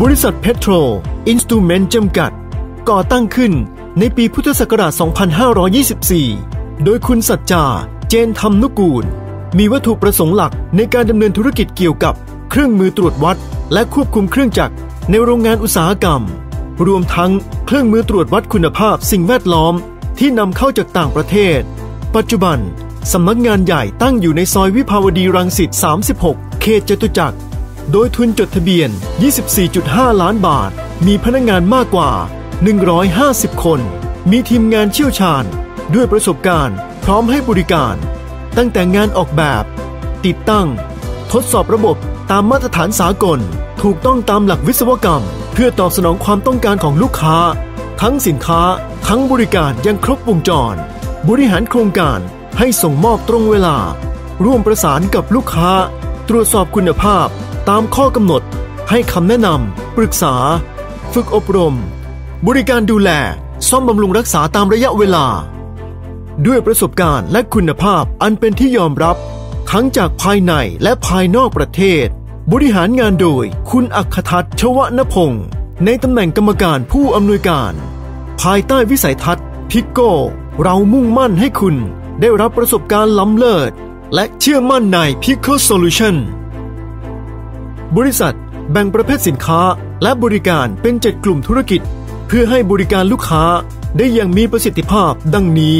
บริษัทเพโตรอินสตูเมนต์จำกัดก่อตั้งขึ้นในปีพุทธศักราช 2524 โดยคุณสัจจา เจนธรรมนุกูลมีวัตถุประสงค์หลักในการดำเนินธุรกิจเกี่ยวกับเครื่องมือตรวจวัดและควบคุมเครื่องจักรในโรงงานอุตสาหกรรมรวมทั้งเครื่องมือตรวจวัดคุณภาพสิ่งแวดล้อมที่นำเข้าจากต่างประเทศปัจจุบันสำนักงานใหญ่ตั้งอยู่ในซอยวิภาวดีรังสิต 36 เขตจตุจักรโดยทุนจดทะเบียน 24.5 ล้านบาทมีพนักงานมากกว่า 150 คนมีทีมงานเชี่ยวชาญด้วยประสบการณ์พร้อมให้บริการตั้งแต่งานออกแบบติดตั้งทดสอบระบบตามมาตรฐานสากลถูกต้องตามหลักวิศวกรรมเพื่อตอบสนองความต้องการของลูกค้าทั้งสินค้าทั้งบริการยังครบวงจรบริหารโครงการให้ส่งมอบตรงเวลาร่วมประสานกับลูกค้าตรวจสอบคุณภาพตามข้อกำหนดให้คำแนะนำปรึกษาฝึกอบรมบริการดูแลซ่อมบำรุงรักษาตามระยะเวลาด้วยประสบการณ์และคุณภาพอันเป็นที่ยอมรับทั้งจากภายในและภายนอกประเทศบริหารงานโดยคุณอัคคทัศน์ ชวนพงศ์ในตำแหน่งกรรมการผู้อำนวยการภายใต้วิสัยทัศน์พิกโก้เรามุ่งมั่นให้คุณได้รับประสบการณ์ล้ำเลิศและเชื่อมั่นใน Pico Solution บริษัทแบ่งประเภทสินค้าและบริการเป็น7กลุ่มธุรกิจเพื่อให้บริการลูกค้าได้อย่างมีประสิทธิภาพดังนี้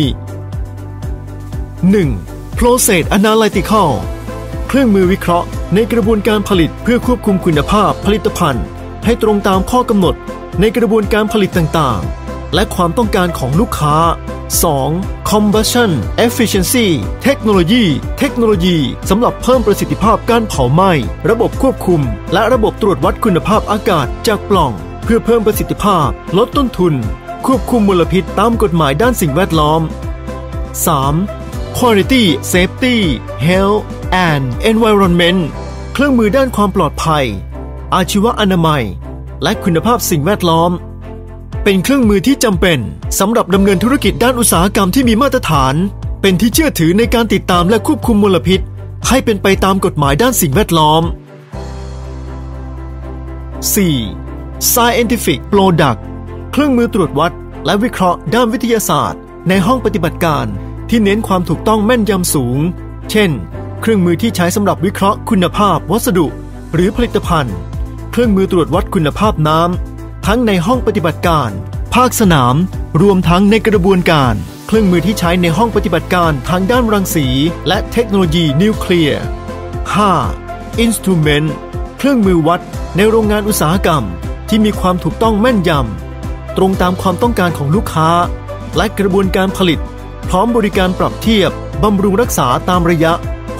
1. Process Analytical เครื่องมือวิเคราะห์ในกระบวนการผลิตเพื่อควบคุมคุณภาพผลิตภัณฑ์ให้ตรงตามข้อกำหนดในกระบวนการผลิตต่างๆและความต้องการของลูกค้า 2. Combustion Efficiency เทคโนโลยีสำหรับเพิ่มประสิทธิภาพการเผาไหม้ระบบควบคุมและระบบตรวจวัดคุณภาพอากาศจากปล่องเพื่อเพิ่มประสิทธิภาพลดต้นทุนควบคุมมลพิษตามกฎหมายด้านสิ่งแวดล้อม 3. Quality Safety Health and Environment เครื่องมือด้านความปลอดภัยอาชีวอนามัยและคุณภาพสิ่งแวดล้อมเป็นเครื่องมือที่จำเป็นสำหรับดำเนินธุรกิจด้านอุตสาหกรรมที่มีมาตรฐานเป็นที่เชื่อถือในการติดตามและควบคุมมลพิษให้เป็นไปตามกฎหมายด้านสิ่งแวดล้อม 4. Scientific Product เครื่องมือตรวจวัดและวิเคราะห์ด้านวิทยาศาสตร์ในห้องปฏิบัติการที่เน้นความถูกต้องแม่นยำสูงเช่นเครื่องมือที่ใช้สำหรับวิเคราะห์คุณภาพวัสดุหรือผลิตภัณฑ์เครื่องมือตรวจวัดคุณภาพน้ำทั้งในห้องปฏิบัติการภาคสนามรวมทั้งในกระบวนการเครื่องมือที่ใช้ในห้องปฏิบัติการทางด้านรังสีและเทคโนโลยีนิวเคลียร์ 5. Instrument เครื่องมือวัดในโรงงานอุตสาหกรรมที่มีความถูกต้องแม่นยำตรงตามความต้องการของลูกค้าและกระบวนการผลิตพร้อมบริการปรับเทียบบำรุงรักษาตามระยะ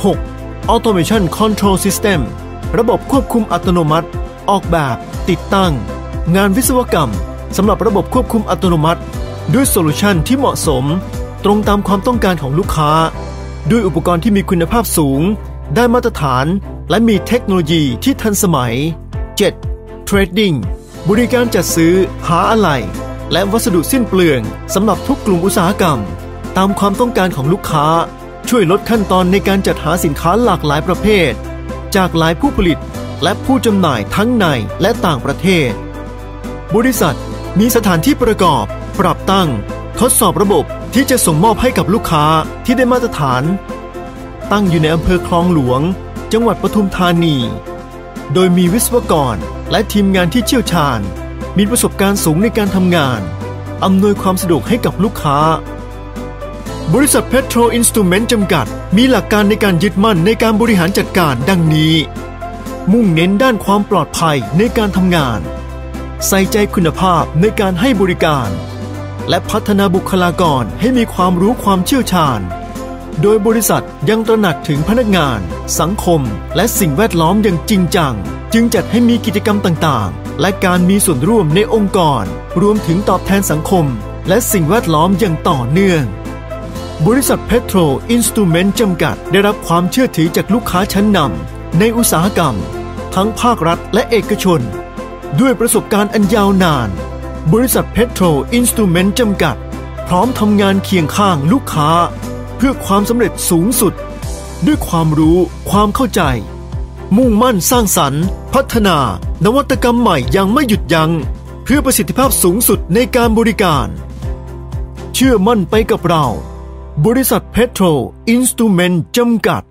6. Automation Control System ระบบควบคุมอัตโนมัติออกแบบติดตั้งงานวิศวกรรมสำหรับระบบควบคุมอัตโนมัติด้วยโซลูชันที่เหมาะสมตรงตามความต้องการของลูกค้าด้วยอุปกรณ์ที่มีคุณภาพสูงได้มาตรฐานและมีเทคโนโลยีที่ทันสมัย 7. Trading บริการจัดซื้อหาอะไหล่และวัสดุสิ้นเปลืองสำหรับทุกกลุ่มอุตสาหกรรมตามความต้องการของลูกค้าช่วยลดขั้นตอนในการจัดหาสินค้าหลากหลายประเภทจากหลายผู้ผลิตและผู้จำหน่ายทั้งในและต่างประเทศบริษัทมีสถานที่ประกอบปรับตั้งทดสอบระบบที่จะส่งมอบให้กับลูกค้าที่ได้มาตรฐานตั้งอยู่ในอำเภอคลองหลวงจังหวัดปทุมธานีโดยมีวิศวกรและทีมงานที่เชี่ยวชาญมีประสบการณ์สูงในการทำงานอำนวยความสะดวกให้กับลูกค้าบริษัทเพโตรอินสตูเมนต์จำกัดมีหลักการในการยึดมั่นในการบริหารจัดการดังนี้มุ่งเน้นด้านความปลอดภัยในการทำงานใส่ใจคุณภาพในการให้บริการและพัฒนาบุคลากรให้มีความรู้ความเชี่ยวชาญโดยบริษัทยังตระหนักถึงพนักงานสังคมและสิ่งแวดล้อมอย่างจริงจังจึงจัดให้มีกิจกรรมต่างๆและการมีส่วนร่วมในองค์กรรวมถึงตอบแทนสังคมและสิ่งแวดล้อมอย่างต่อเนื่องบริษัทเพโตรอินสตูเมนต์จำกัดได้รับความเชื่อถือจากลูกค้าชั้นนำในอุตสาหกรรมทั้งภาครัฐและเอกชนด้วยประสบการณ์อันยาวนานบริษัทเพโตรอินสตูเมนต์จำกัดพร้อมทำงานเคียงข้างลูกค้าเพื่อความสำเร็จสูงสุดด้วยความรู้ความเข้าใจมุ่งมั่นสร้างสรรค์พัฒนานวัตกรรมใหม่ยังไม่หยุดยัง้งเพื่อประสิทธิภาพสูงสุดในการบริการเชื่อมั่นไปกับเราบริษัทเพโตรอินสตูเมนต์จำกัด